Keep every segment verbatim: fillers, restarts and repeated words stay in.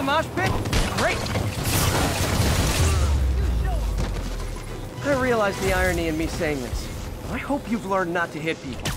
mosh pit? Great! I realize the irony in me saying this. I hope you've learned not to hit people.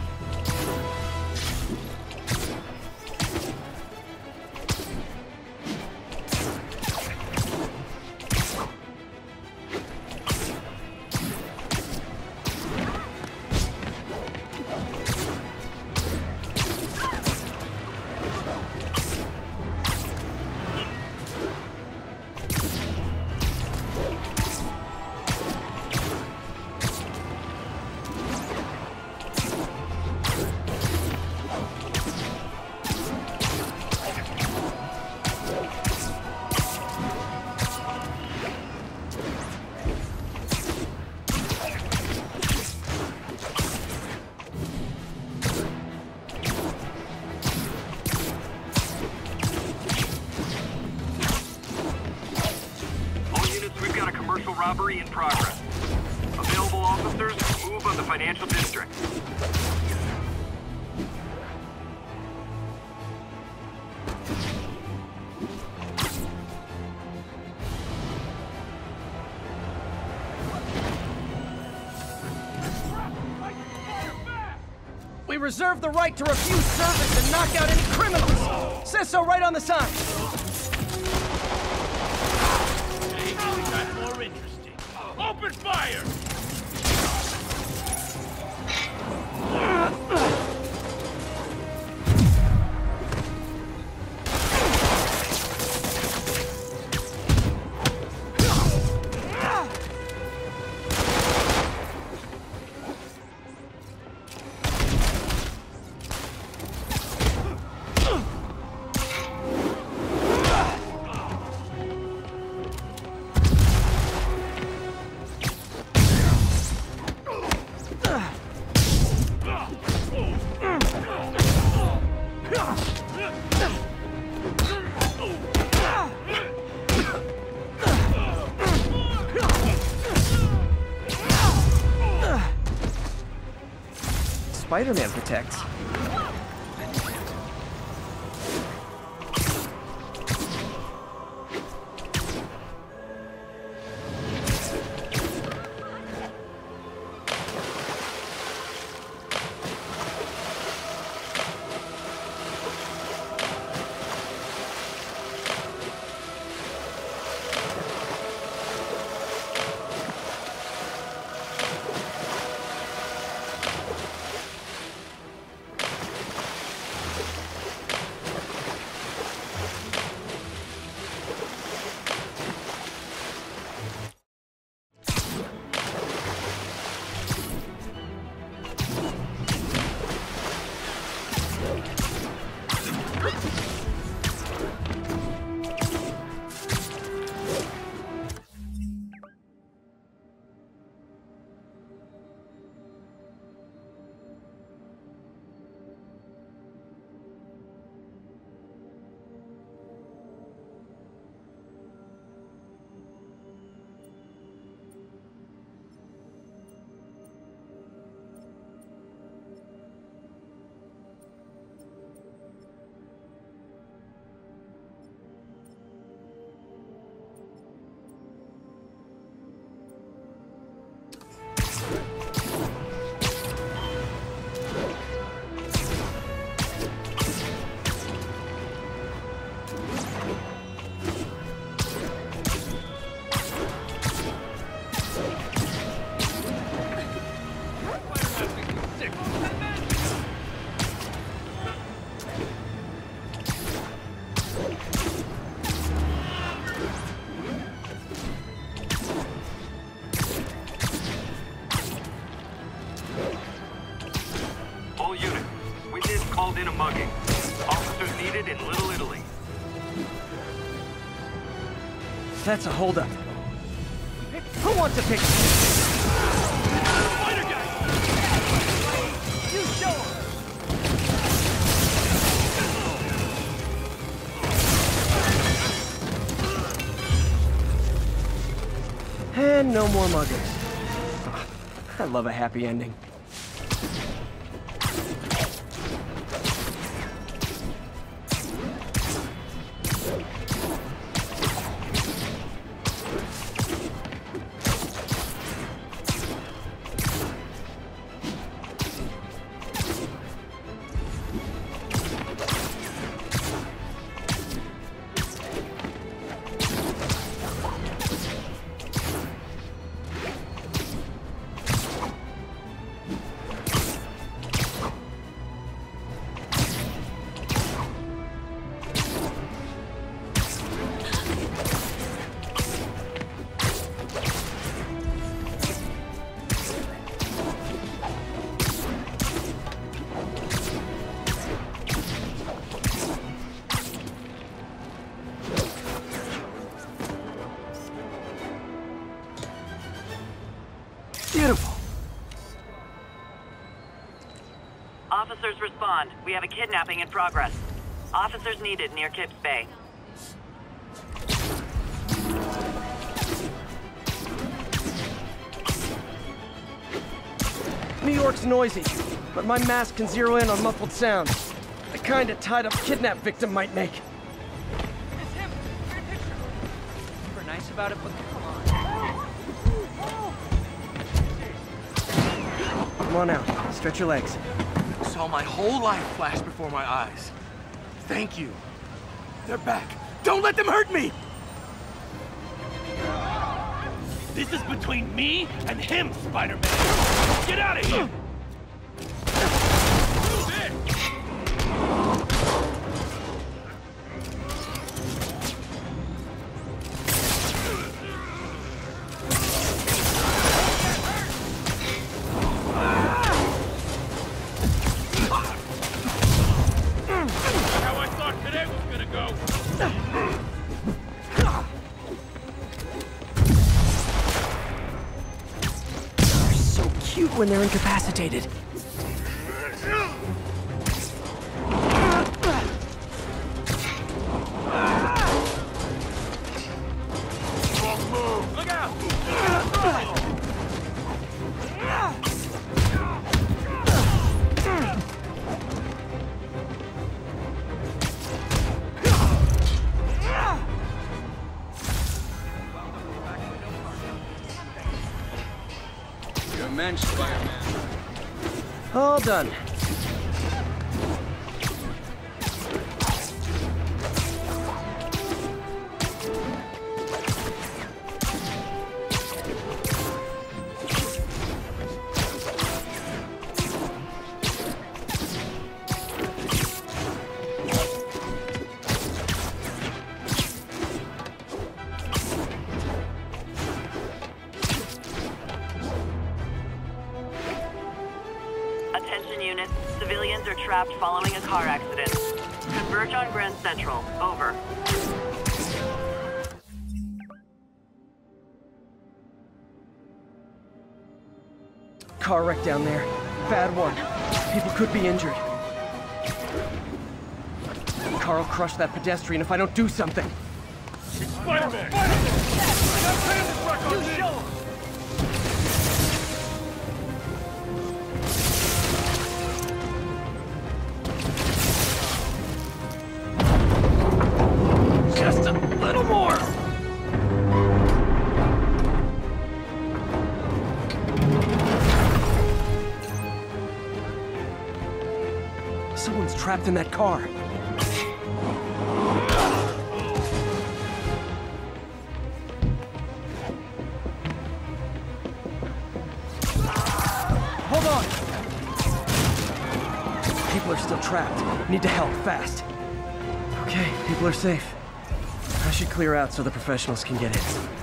Robbery in progress. Available officers, move on the financial district. We reserve the right to refuse service and knock out any criminals. Says so right on the sign. Open fire! Spiderman protects. In a mugging. Officers needed in Little Italy. That's a holdup. Who wants a picture? Spider guy! You show him. And no more muggers. I love a happy ending. Officers respond. We have a kidnapping in progress. Officers needed near Kips Bay. New York's noisy, but my mask can zero in on muffled sounds. The kind a tied-up kidnap victim might make. It's him! Great picture! Super nice about it, but come on. Come on out. Stretch your legs. Saw my whole life flash before my eyes. Thank you. They're back. Don't let them hurt me! This is between me and him, Spider-Man! Get out of here! Move it! How I thought today was gonna go! Cute when they're incapacitated. Look out! You're a man, Spider-Man. All done. Attention units. Civilians are trapped following a car accident. Converge on Grand Central. Over. Car wreck down there. Bad one. People could be injured. Carl crushed that pedestrian if I don't do something. Spider-Man! You show him! Just a little more! Someone's trapped in that car. Hold on! People are still trapped. Need to help, fast. Okay, people are safe. I should clear out so the professionals can get in.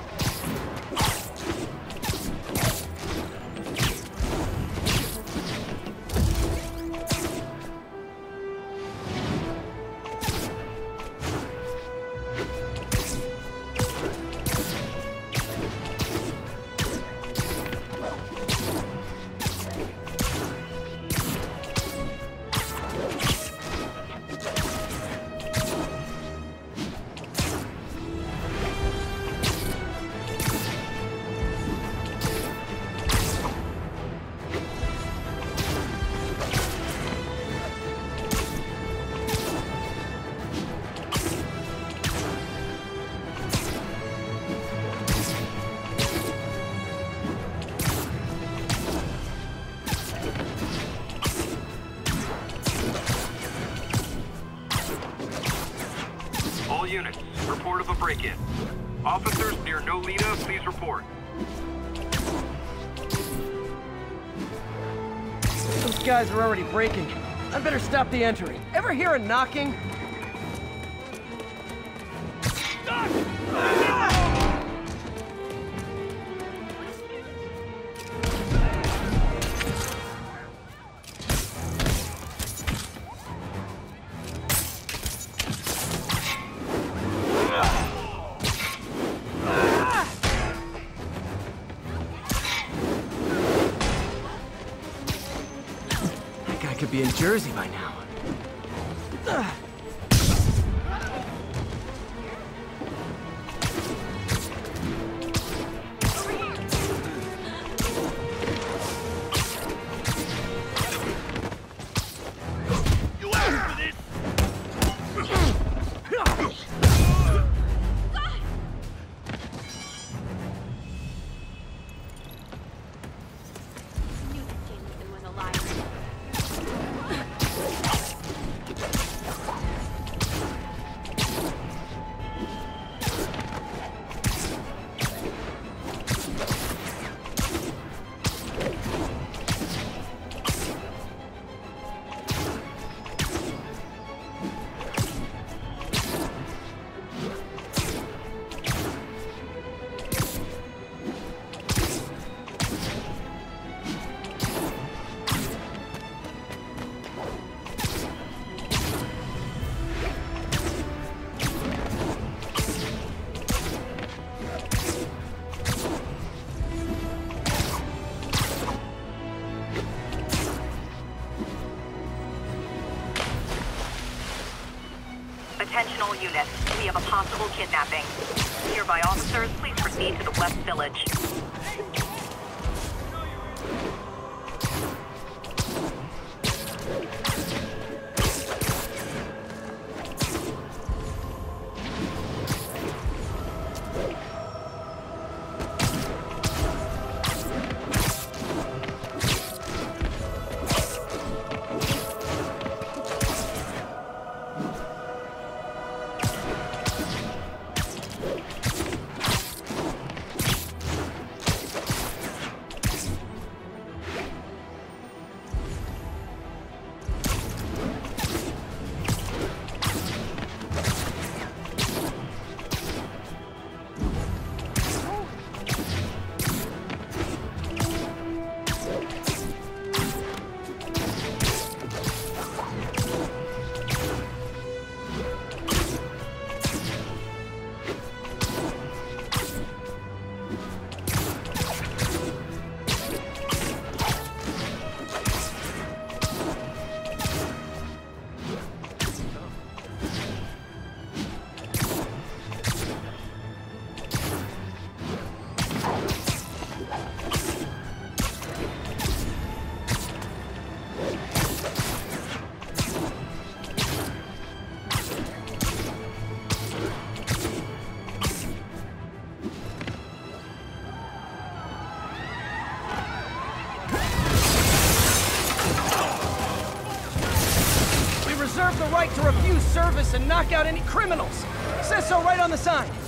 All units, report of a break-in. Officers near Nolita, please report. Those guys are already breaking. I better stop the entry. Ever hear a knocking? Could be in Jersey by now. Ugh. Attention all units. We have a possible kidnapping. Nearby officers, please proceed to the West Village. Reserve the right to refuse service and knock out any criminals. Says so right on the sign.